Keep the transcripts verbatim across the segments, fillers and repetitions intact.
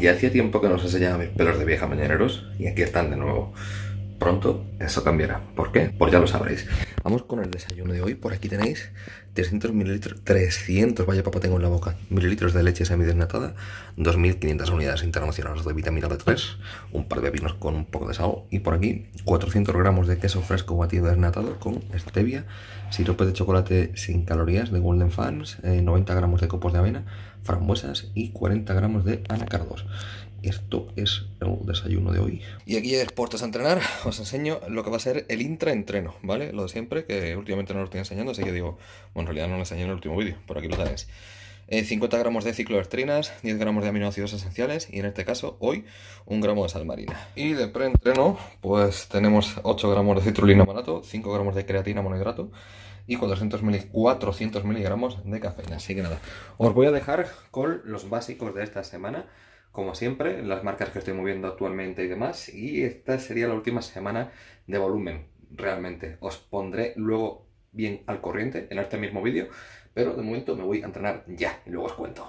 Ya hacía tiempo que no os enseñaba mis pelos de vieja mañaneros y aquí están de nuevo. Pronto eso cambiará. ¿Por qué? Pues ya lo sabréis. Vamos con el desayuno de hoy. Por aquí tenéis trescientos mililitros, trescientos, vaya papá tengo en la boca, mililitros de leche semidesnatada, dos mil quinientas unidades internacionales de vitamina D tres, un par de vinos con un poco de sal y por aquí cuatrocientos gramos de queso fresco batido desnatado con stevia, sirope de chocolate sin calorías de Golden Fans, eh, noventa gramos de copos de avena, frambuesas y cuarenta gramos de anacardos. Esto es el desayuno de hoy. Y aquí es puestos a entrenar, os enseño lo que va a ser el intraentreno, ¿vale? Lo de siempre, que últimamente no lo estoy enseñando, así que digo, bueno, en realidad no lo enseñé en el último vídeo, por aquí lo tenéis. Eh, cincuenta gramos de cicloestrinas, diez gramos de aminoácidos esenciales y en este caso, hoy, un gramo de sal marina. Y de preentreno, pues tenemos ocho gramos de citrulina malato, cinco gramos de creatina monohidrato y cuatrocientos miligramos de cafeína. Así que nada, os voy a dejar con los básicos de esta semana. Como siempre, las marcas que estoy moviendo actualmente y demás. Y esta sería la última semana de volumen, realmente. Os pondré luego bien al corriente en este mismo vídeo. Pero de momento me voy a entrenar ya y luego os cuento.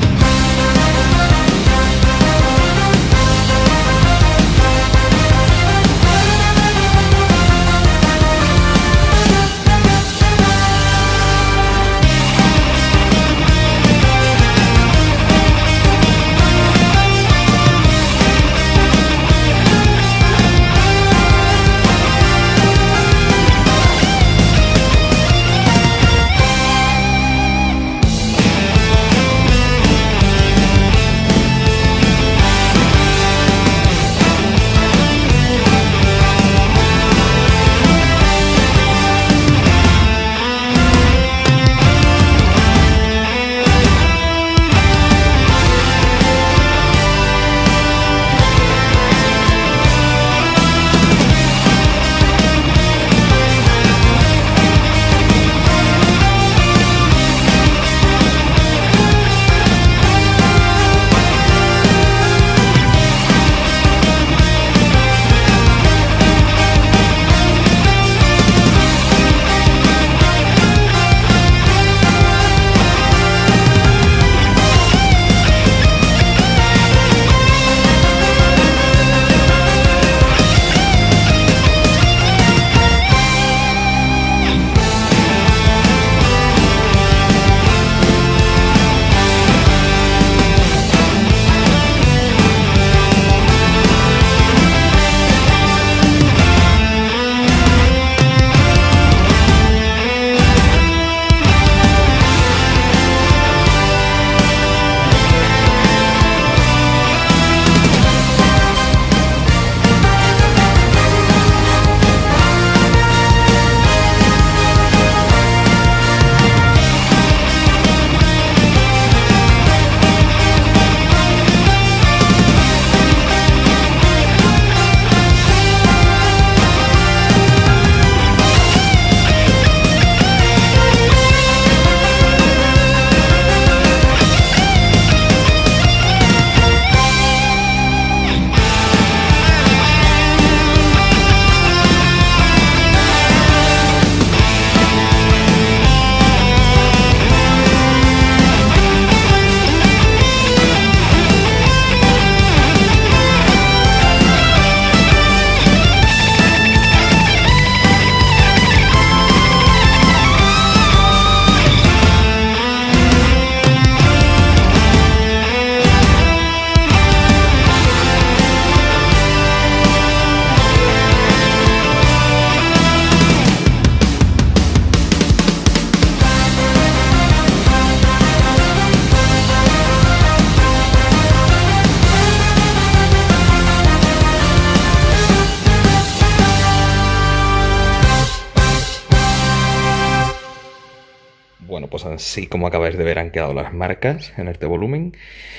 Bueno, pues así como acabáis de ver han quedado las marcas en este volumen.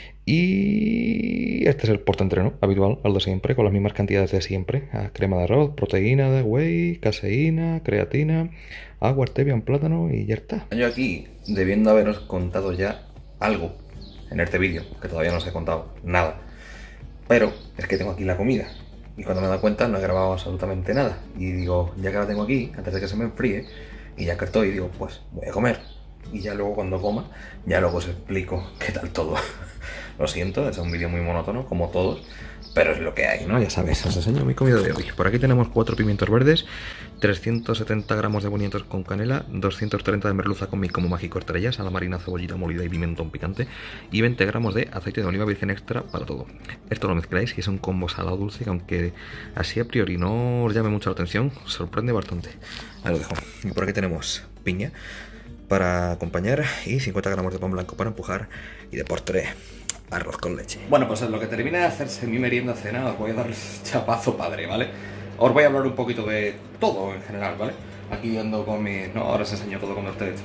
Y este es el post-entreno habitual, al de siempre, con las mismas cantidades de siempre. Crema de arroz, proteína de whey, caseína, creatina, agua, stevia, un plátano y ya está. Yo aquí, debiendo haberos contado ya algo en este vídeo, que todavía no os he contado nada. Pero es que tengo aquí la comida. Y cuando me he dado cuenta no he grabado absolutamente nada. Y digo, ya que la tengo aquí, antes de que se me enfríe, y ya que estoy, digo, pues voy a comer. y ya luego cuando coma, ya luego os explico qué tal todo. Lo siento, es un vídeo muy monótono, como todos, pero es lo que hay, ¿no? Ya sabéis, os enseño mi comida de hoy. Por aquí tenemos cuatro pimientos verdes, trescientos setenta gramos de boniatos con canela, doscientos treinta de merluza con mi como mágico estrellas, a la marina, cebollita molida y pimentón picante, y veinte gramos de aceite de oliva virgen extra para todo. Esto lo mezcláis y es un combo salado dulce que, aunque así a priori no os llame mucho la atención, sorprende bastante. Ahí lo dejo. Y por aquí tenemos piña para acompañar y cincuenta gramos de pan blanco para empujar, y de postre arroz con leche. Bueno, pues en lo que termine de hacerse mi merienda cena, os voy a dar el chapazo padre, ¿vale? Os voy a hablar un poquito de todo en general, ¿vale? Aquí ando con mi... No, ahora os enseño todo cuando esté hecho.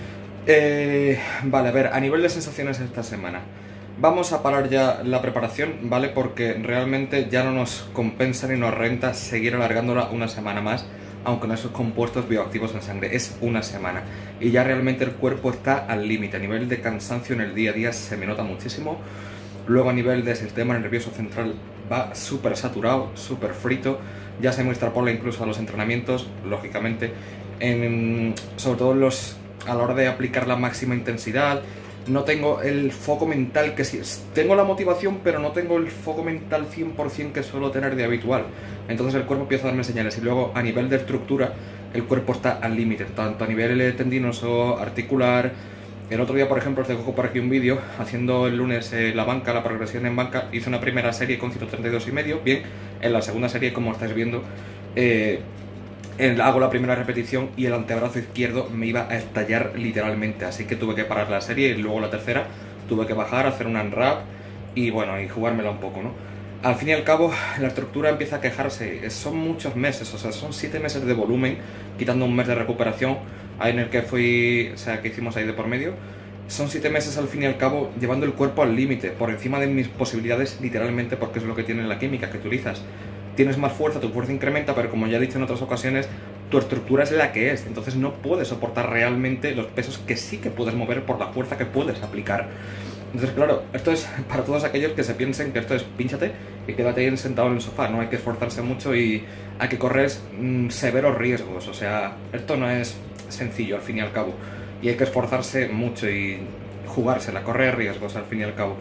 Eh, vale, a ver, a nivel de sensaciones esta semana, vamos a parar ya la preparación, ¿vale? Porque realmente ya no nos compensa ni nos renta seguir alargándola una semana más, aunque no esos compuestos bioactivos en sangre. Es una semana y ya realmente el cuerpo está al límite. A nivel de cansancio en el día a día se me nota muchísimo. Luego a nivel de sistema nervioso central va súper saturado, súper frito. Ya se me extrapola incluso a los entrenamientos, lógicamente, en, sobre todo los, a la hora de aplicar la máxima intensidad. No tengo el foco mental que sí, tengo la motivación, pero no tengo el foco mental cien por cien que suelo tener de habitual. Entonces el cuerpo empieza a darme señales. Y luego a nivel de estructura, el cuerpo está al límite, tanto a nivel tendinoso, articular. El otro día, por ejemplo, os dejo por aquí un vídeo haciendo el lunes eh, la banca, la progresión en banca. Hice una primera serie con ciento treinta y dos y medio. Bien, en la segunda serie, como estáis viendo, eh, hago la primera repetición y el antebrazo izquierdo me iba a estallar literalmente, así que tuve que parar la serie, y luego la tercera tuve que bajar, hacer un unwrap y bueno, y jugármela un poco, ¿no? Al fin y al cabo, la estructura empieza a quejarse. Son muchos meses, o sea, son siete meses de volumen, quitando un mes de recuperación ahí en el que fui, o sea, que hicimos ahí de por medio. Son siete meses al fin y al cabo llevando el cuerpo al límite, por encima de mis posibilidades literalmente, porque es lo que tiene la química que utilizas. Tienes más fuerza, tu fuerza incrementa, pero como ya he dicho en otras ocasiones, tu estructura es la que es, entonces no puedes soportar realmente los pesos que sí que puedes mover por la fuerza que puedes aplicar. Entonces, claro, esto es para todos aquellos que se piensen que esto es pínchate y quédate ahí sentado en el sofá. No hay que esforzarse mucho y hay que correr mmm, severos riesgos. O sea, esto no es sencillo al fin y al cabo, y hay que esforzarse mucho y jugársela, correr riesgos al fin y al cabo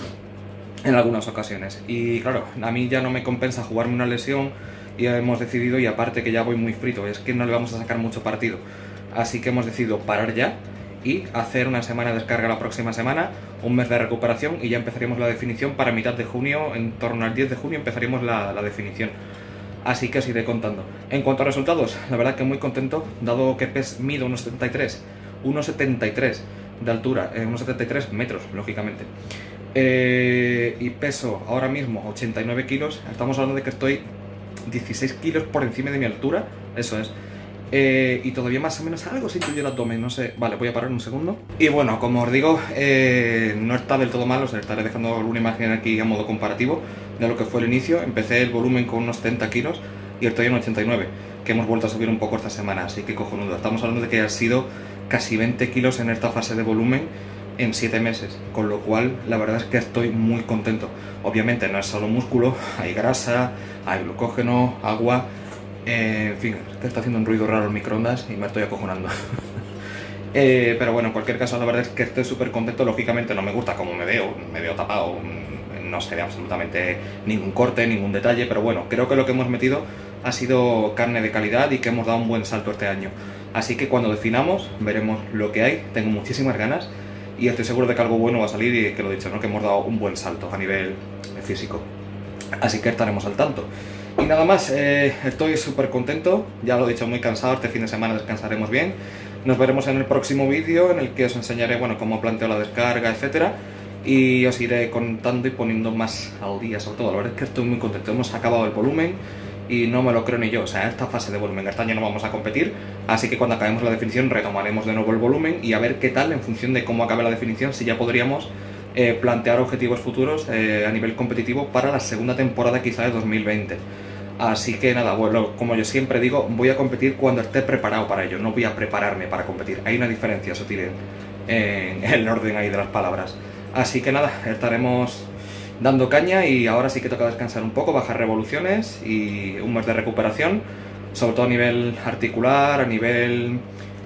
en algunas ocasiones. Y claro, a mí ya no me compensa jugarme una lesión, y hemos decidido, y aparte que ya voy muy frito, es que no le vamos a sacar mucho partido, así que hemos decidido parar ya y hacer una semana de descarga la próxima semana, un mes de recuperación, y ya empezaríamos la definición para mitad de junio. En torno al diez de junio empezaríamos la, la definición. Así que os iré contando. En cuanto a resultados, la verdad que muy contento, dado que pes mido uno setenta y tres, uno setenta y tres de altura, eh, uno setenta y tres metros, lógicamente. Eh, y peso ahora mismo ochenta y nueve kilos, estamos hablando de que estoy dieciséis kilos por encima de mi altura, eso es. Eh, y todavía más o menos algo se incluye el abdomen, no sé. Vale, voy a parar un segundo. Y bueno, como os digo, eh, no está del todo mal, os estaré dejando una imagen aquí a modo comparativo de lo que fue el inicio. Empecé el volumen con unos setenta kilos y estoy en ochenta y nueve, que hemos vuelto a subir un poco esta semana, así que cojonudo. Estamos hablando de que ha sido casi veinte kilos en esta fase de volumen en siete meses, con lo cual la verdad es que estoy muy contento. Obviamente no es solo músculo, hay grasa, hay glucógeno, agua. Eh, en fin, que está haciendo un ruido raro el microondas y me estoy acojonando. eh, pero bueno, en cualquier caso, la verdad es que estoy súper contento. Lógicamente no me gusta cómo me veo, me veo tapado, no se ve absolutamente ningún corte, ningún detalle, pero bueno, creo que lo que hemos metido ha sido carne de calidad y que hemos dado un buen salto este año. Así que cuando definamos, veremos lo que hay. Tengo muchísimas ganas y estoy seguro de que algo bueno va a salir, y que lo he dicho, ¿no? Que hemos dado un buen salto a nivel físico. Así que estaremos al tanto. Y nada más, eh, estoy súper contento, ya lo he dicho, muy cansado. Este fin de semana descansaremos bien. Nos veremos en el próximo vídeo, en el que os enseñaré, bueno, cómo planteo la descarga, etcétera. Y os iré contando y poniendo más al día, sobre todo. La verdad es que estoy muy contento, hemos acabado el volumen y no me lo creo ni yo. O sea, esta fase de volumen, este año no vamos a competir, así que cuando acabemos la definición retomaremos de nuevo el volumen y a ver qué tal, en función de cómo acabe la definición, si ya podríamos eh, plantear objetivos futuros eh, a nivel competitivo para la segunda temporada quizá de dos mil veinte. Así que nada, bueno, como yo siempre digo, voy a competir cuando esté preparado para ello, no voy a prepararme para competir. Hay una diferencia sutil en, en el orden ahí de las palabras. Así que nada, estaremos dando caña y ahora sí que toca descansar un poco, bajar revoluciones y un mes de recuperación, sobre todo a nivel articular, a nivel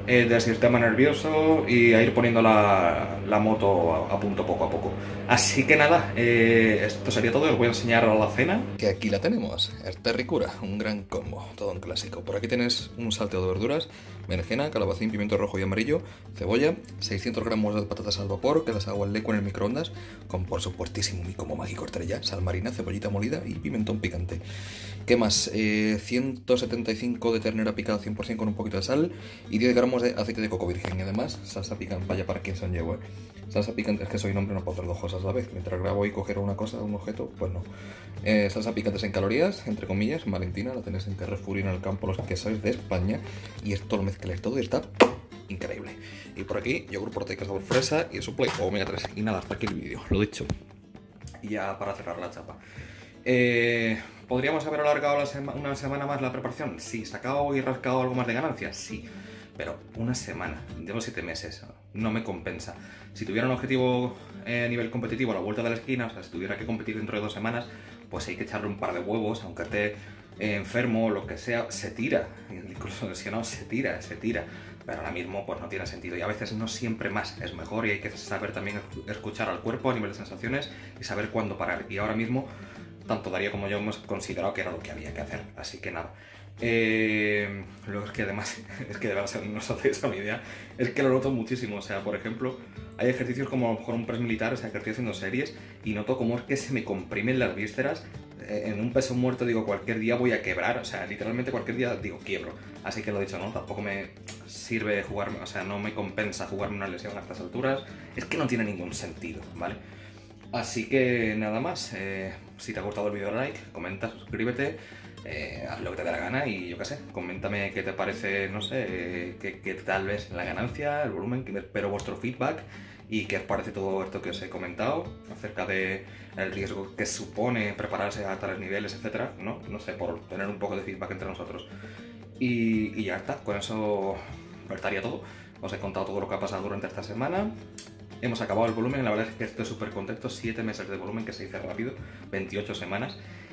eh, del sistema nervioso y a ir poniendo la, la moto a, a punto poco a poco. Así que nada, eh, esto sería todo. Os voy a enseñar la cena. Que aquí la tenemos, Erte Ricura, un gran combo, todo un clásico. Por aquí tienes un salteo de verduras, berenjena, calabacín, pimiento rojo y amarillo, cebolla, seiscientos gramos de patatas al vapor que las hago al leco en el microondas, con por supuestísimo mi como mágico estrella, sal marina, cebollita molida y pimentón picante. ¿Qué más? Eh, ciento setenta y cinco de ternera picada cien por cien con un poquito de sal y diez gramos de aceite de coco virgen. Y además, salsa picante, vaya para quien son llevo, eh. Salsa picante, es que soy un hombre, no puedo hacer dos cosas a la vez. Mientras grabo y coger una cosa, un objeto, pues no. Eh, salsa picante en calorías, entre comillas, Valentina, la tenéis en Carrefour y en el campo, los que sois de España. Y esto lo mezcláis todo y está increíble. Y por aquí, yogur proteico sabor fresa y suple omega tres. Y nada, hasta aquí el vídeo, lo dicho. Y ya para cerrar la chapa. Eh, ¿Podríamos haber alargado la sema una semana más la preparación? Sí. ¿Sacado y rascado algo más de ganancias? Sí. Pero una semana, llevo siete meses, no me compensa. Si tuviera un objetivo eh, a nivel competitivo a la vuelta de la esquina, o sea, si tuviera que competir dentro de dos semanas, pues hay que echarle un par de huevos, aunque esté eh, enfermo o lo que sea, se tira. Incluso si no, se tira, se tira. Pero ahora mismo pues no tiene sentido y a veces no siempre más es mejor y hay que saber también escuchar al cuerpo a nivel de sensaciones y saber cuándo parar. Y ahora mismo, tanto Darío como yo hemos considerado que era lo que había que hacer, así que nada. Eh, luego es que además, es que de verdad no os hacéis una idea, es que lo noto muchísimo. O sea, por ejemplo, hay ejercicios como a lo mejor un press militar, o sea, que estoy haciendo series y noto como es que se me comprimen las vísceras. En un peso muerto digo, cualquier día voy a quebrar, o sea, literalmente cualquier día digo, quiebro. Así que lo he dicho, ¿no? Tampoco me sirve jugarme, o sea, no me compensa jugarme una lesión a estas alturas. Es que no tiene ningún sentido, ¿vale? Así que nada más, eh, si te ha gustado el vídeo, like, comenta, suscríbete, eh, haz lo que te dé la gana y yo qué sé, coméntame qué te parece, no sé, eh, qué, qué tal vez la ganancia, el volumen, que espero vuestro feedback y qué os parece todo esto que os he comentado acerca del riesgo que supone prepararse a tales niveles, etcétera, ¿no? No sé, por tener un poco de feedback entre nosotros. Y, y ya está, con eso estaría todo. Os he contado todo lo que ha pasado durante esta semana. Hemos acabado el volumen, la verdad es que estoy súper contento, siete meses de volumen que se dice rápido, veintiocho semanas.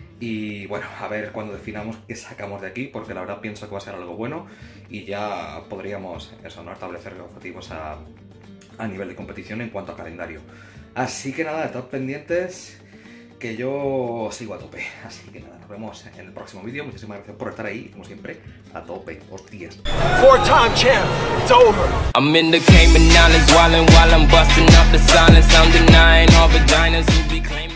Y bueno, a ver cuando definamos qué sacamos de aquí, porque la verdad pienso que va a ser algo bueno y ya podríamos, eso, ¿no?, establecer objetivos a, a nivel de competición en cuanto a calendario. Así que nada, estad pendientes, que yo sigo a tope. Así que nada, nos vemos en el próximo vídeo. Muchísimas gracias por estar ahí, como siempre, a tope, hostias. Four-time champ, it's over. I'm in the Cayman Islands, wildin' while I'm busting up the silence. I'm denying all vaginas who be claiming